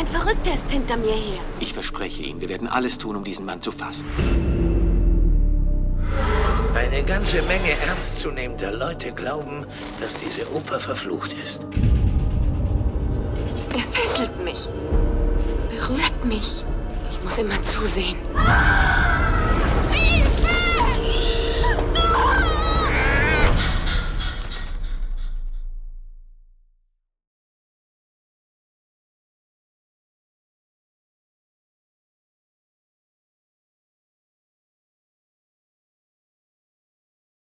Ein Verrückter ist hinter mir her. Ich verspreche Ihnen, wir werden alles tun, um diesen Mann zu fassen. Eine ganze Menge ernstzunehmender Leute glauben, dass diese Oper verflucht ist. Er fesselt mich. Berührt mich. Ich muss immer zusehen.